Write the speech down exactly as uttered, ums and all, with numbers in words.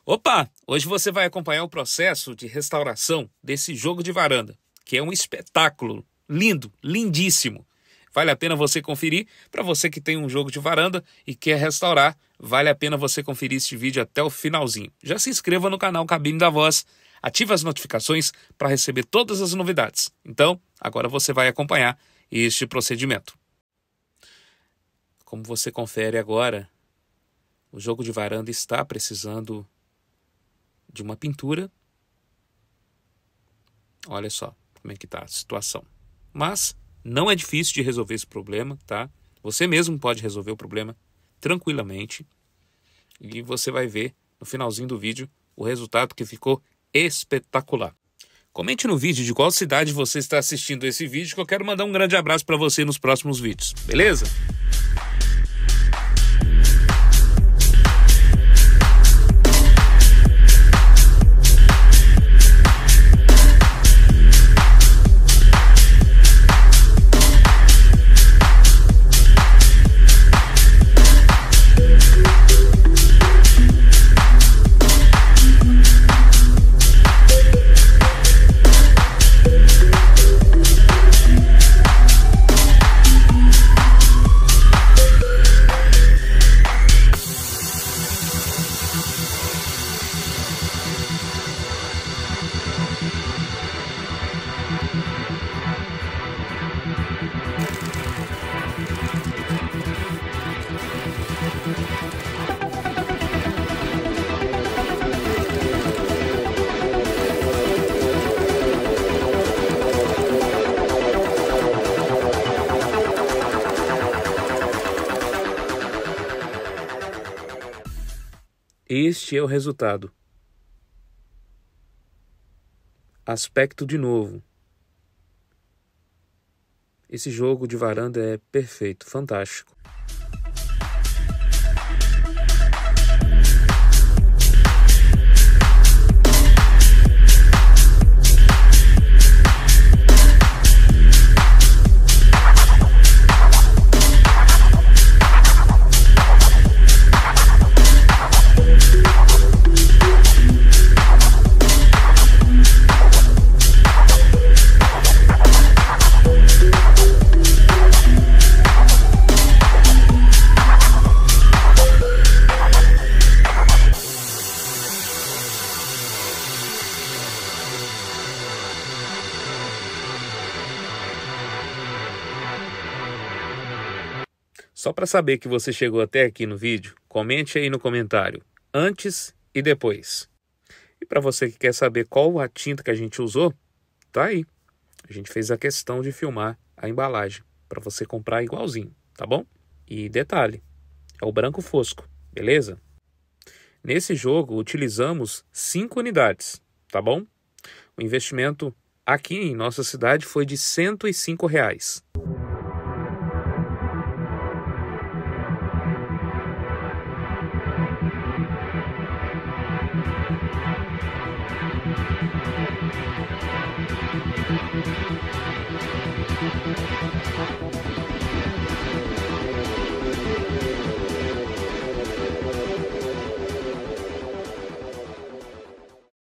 Opa! Hoje você vai acompanhar o processo de restauração desse jogo de varanda, que é um espetáculo lindo, lindíssimo. Vale a pena você conferir. Para você que tem um jogo de varanda e quer restaurar, vale a pena você conferir este vídeo até o finalzinho. Já se inscreva no canal Cabine da Voz, ative as notificações para receber todas as novidades. Então, agora você vai acompanhar este procedimento. Como você confere agora, o jogo de varanda está precisando de uma pintura. Olha só como é que está a situação. Mas não é difícil de resolver esse problema, tá? Você mesmo pode resolver o problema tranquilamente. E você vai ver no finalzinho do vídeo o resultado, que ficou espetacular. Comente no vídeo de qual cidade você está assistindo esse vídeo, que eu quero mandar um grande abraço para você nos próximos vídeos, beleza? Este é o resultado. Aspecto de novo. Esse jogo de varanda é perfeito, fantástico. Só para saber que você chegou até aqui no vídeo, comente aí no comentário antes e depois. E para você que quer saber qual a tinta que a gente usou, tá aí. A gente fez a questão de filmar a embalagem para você comprar igualzinho, tá bom? E detalhe, é o branco fosco, beleza? Nesse jogo utilizamos cinco unidades, tá bom? O investimento aqui em nossa cidade foi de cento e cinco reais.